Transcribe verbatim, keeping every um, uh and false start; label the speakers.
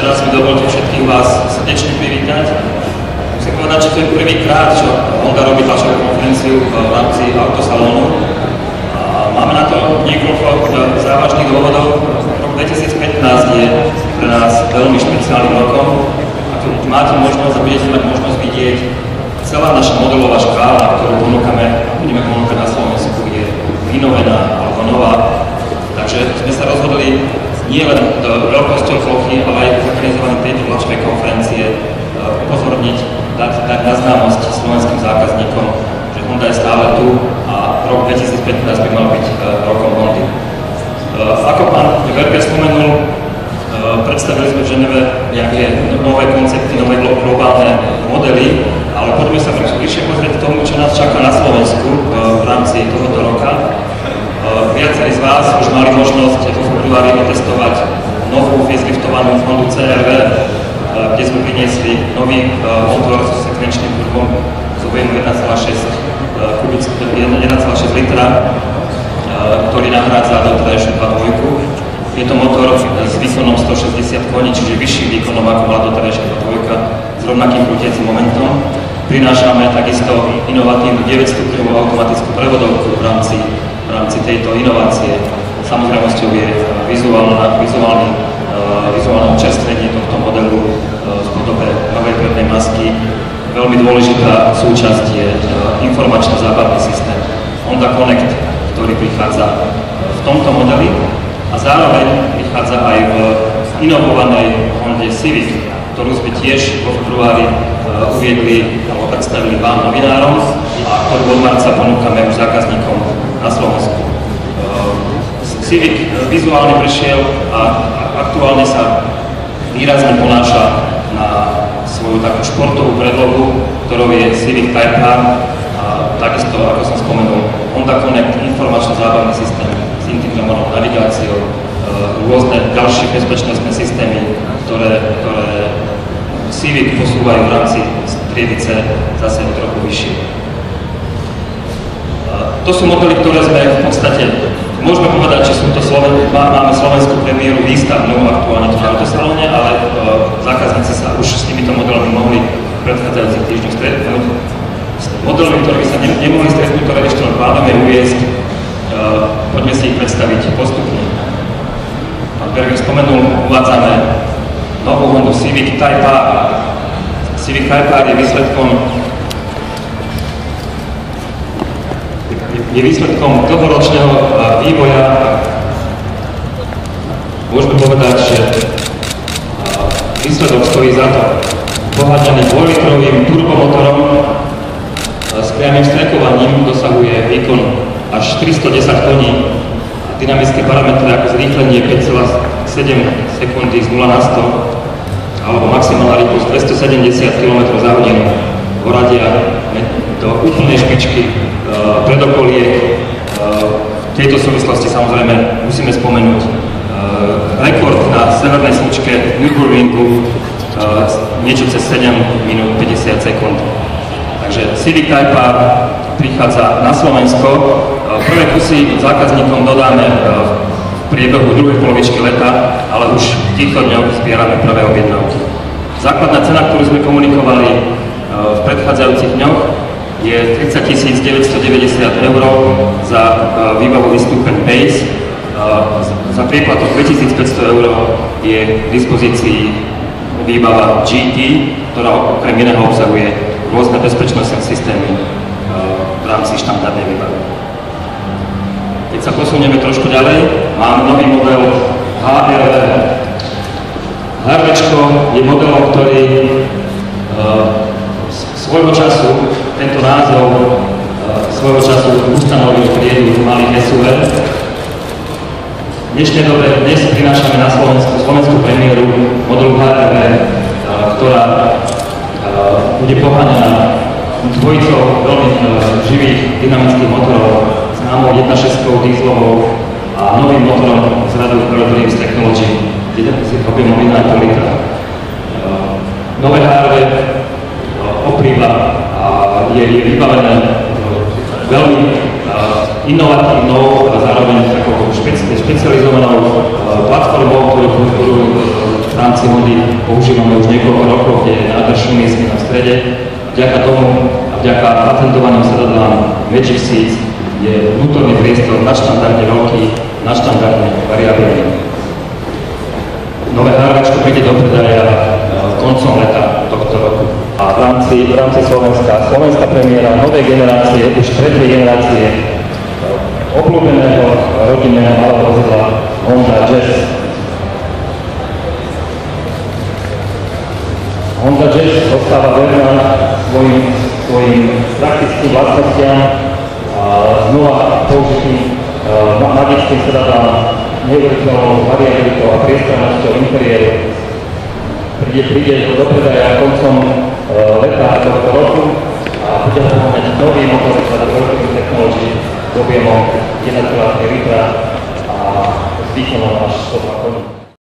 Speaker 1: ešte raz mi dovolte všetkých vás srdečne privítať. Musím povedať, že to je prvýkrát, čo Honda robí tlačovú konferenciu v rámci autosalónu. Máme na to niekoľko závažných dôvodov. Rok dvetisícpätnásť je pre nás veľmi špeciálnym rokom. Ak máte možnosť a budete mať možnosť vidieť, celá naša modelová škála, ktorú ponúkame a budeme ponúkať na Slovensku, je vynovená alebo nová. Takže sme sa rozhodli nie len veľkosťou plochy, ale aj zorganizovaním tejto tlačovej konferencie upozorniť, dať, dať na známosť slovenským zákazníkom, že Honda je stále tu a rok dvetisícpätnásť by mal byť rokom Hondy. Ako pán Berger spomenul, predstavili sme v Ženeve nejaké nové koncepty, nové globálne modely, ale poďme sa bližšie pozrieť k tomu, čo nás čaká na Slovensku v rámci tohoto roka. Viacerí z vás už mali možnosť vo februári otestovať novú faceliftovanú Hondu cé er vé, kde sme priniesli nový motor so sekvenčným turbom s objemom jeden celá šesť litra, ktorý nahrádza doterajšiu dva celá dva. Je to motor s výkonom stošesťdesiat koní, čiže vyšším výkonom ako mala doterajšia dva celá dva s rovnakým krútiacim momentom. Prinášame takisto inovatívnu deväťstupňovú automatickú prevodovku v rámci v rámci tejto inovácie. Samozrejmosťou je vizuálna, vizuálny, uh, vizuálne občerstvenie tohto modelu uh, v podobe novej prednej masky. Veľmi dôležitá súčasť je uh, informačno-zábavný systém Honda Connect, ktorý prichádza v tomto modeli a zároveň prichádza aj v inovovanej Honde Civic, ktorú sme tiež vo februári uh, uviedli alebo predstavili vám novinárom a ktorú od marca ponúkame už zákazníkom na Slovensku. Civic vizuálne prešiel a aktuálne sa výrazne ponáša na svoju takú športovú predlohu, ktorou je Civic Type-R a takisto, ako som spomenul, Honda Connect, informačno-zábavný systém s integrovanou navigáciou, rôzne ďalšie bezpečnostné systémy, ktoré, ktoré Civic posúvajú v rámci triedy C zase trochu vyššie. To sú modely, ktoré sme v podstate, môžeme povedať, že sú to Sloven, máme slovenskú premiéru výstavnú aktuálne v autosalóne, ale uh, zákazníci sa už s týmito modelmi mohli v predchádzajúcich týždňoch stretnúť. S modelmi, ktorými sa ne, nemohli stretnúť, ktoré ešte len plánujeme uviesť, uh, poďme si ich predstaviť postupne. Pán Berger spomenul, uvádzame novú Hondu Civic Type-R. Civic Type-R je výsledkom je výsledkom dlhoročného vývoja. Môžeme povedať, že výsledok stojí za to. Poháňaný dvojlitrovým turbomotorom s priamym strekovaním dosahuje výkon až tristodesať koní a dynamické parametre ako zrýchlenie päť celá sedem sekundy z nula na sto alebo maximálna rýchlosť dvestosedemdesiat kilometrov za hodinu poradia do úplnej špičky uh, predokolie. Uh, v tejto súvislosti samozrejme musíme spomenúť uh, rekord na severnej slučke Nürburgringu uh, niečo cez sedem minút päťdesiat sekúnd. Takže Civic Type-R prichádza na Slovensko. Uh, prvé kusy zákazníkom dodáme uh, v priebehu druhej polovičky leta, ale už v týchto dňoch zbierame prvé objednávky. Základná cena, ktorú sme komunikovali uh, v predchádzajúcich dňoch, je tridsaťtisíc deväťstodeväťdesiat eur za uh, výbavový stupeň Base. Uh, za prieplatok dvetisícpäťsto eur je k dispozícii výbava G T, ktorá okrem iného obsahuje rôzne bezpečnostné systémy uh, v rámci štandardnej výbavy. Keď sa posunieme trošku ďalej, máme nový model há er vé. há er véčko je modelom, ktorý uh, svojho času tento názov uh, svojho času ustanovil triedu malých es ú vé. V dnešnej dobe dnes prinášame na Slovensku slovenskú premiéru modelu há er vé, uh, ktorá uh, bude poháňaná dvojicou veľmi uh, živých dynamických motorov, známou jedna celá šesť dieselovou a novým motorom z radu Rolls-Royce Technology, s objemom jeden celá päť litra. Uh, nové há er vé oprýva a je, je vybavené veľmi uh, inovatívnou a zároveň takou špeci, špecializovanou uh, platformou, ktorú, ktorú v rámci rámci Hondy používame už niekoľko rokov, kde je nádrž šumísky na strede. Vďaka tomu a vďaka patentovaným sedadlám Magic Seats je vnútorný priestor nadštandardne veľký, nadštandardne variabilný. Nové hráčko príde do predaja koncom leta tohto roku. A v rámci, v rámci Slovenska, slovenská premiéra novej generácie, už tretej generácie obľúbeného rodinného malého vozidla Honda Jazz. Honda Jazz ostáva verná svojim, svojim praktickým vlastnostiam a znova použitým uh, magickým sedadlám, neuveriteľnou variabilitou a priestrannosťou interiéru. Príde, príde do predaja koncom uh, leta tohto roku a bude poháňať nový motor za veľkými technológií s objemom jeden celá tri litra a s výkonom až sto dva koní.